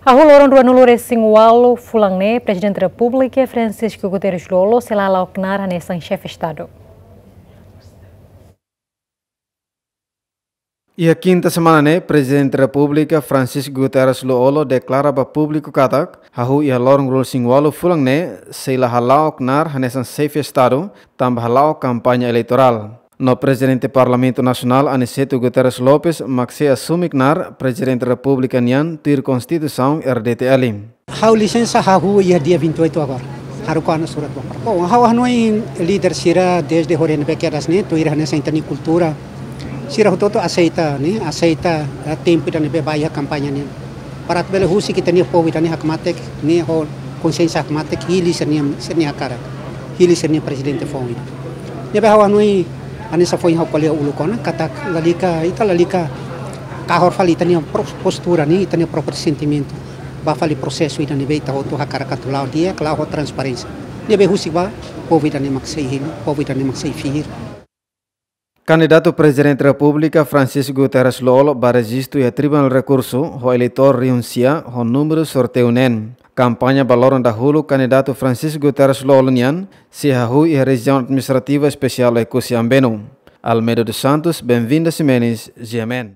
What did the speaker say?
Ahulorong dua nulure Singwalu Fulangne, Presidente da República, Francisco Guterres Lolo, selala oknar hanesan chefe Estado. E a quinta semana, Presidente da República, Francisco Guterres Lolo, declara para público katak, hahu ia lorong rul Singwalu Fulangne, sela halau oknar hanesan chefe Estado, tambah halau campanha eleitoral. No Presidente do Parlamento Nacional, Aniceto Guterres Lopes, maxi assumiknar Presidente da República Nian, tir Constituição RDTL. Hau licença hahu ia dia 28 agora. Harukan surat bakar. Bom, hau hanoi líder sira desde horen bekeras ne, tu ira nessa cultura. Sira toto aceita, ne, aceita tempo da nebe baia campanha ne. Para bele husi kita ne povo da ne hakmatek, ne ho consciência hakmatek hili sernia cara. Hili sernia presidente foi. Nebe hau hanoi anissa foi hau kolia ulukona kata lalika kahor fali tania postura ni tania próprio sentimento ba fali processo ida ni beita hoto hakara katulau dia klau transparência nebe husiba povo ida ni maksei hil povo ida ni maksei fihir. Candidato Presidente da República Francisco Guterres Lolo ba registro e tribunal recurso ho eleitor renuncia ho número sorteio nen. Campanha baloron dahulu candidato Francisco Guterres Lolo nian se hahu e região administrativa especial Ecosia Ambeno. Almeida dos Santos, bem-vindo a Simenes, GMN.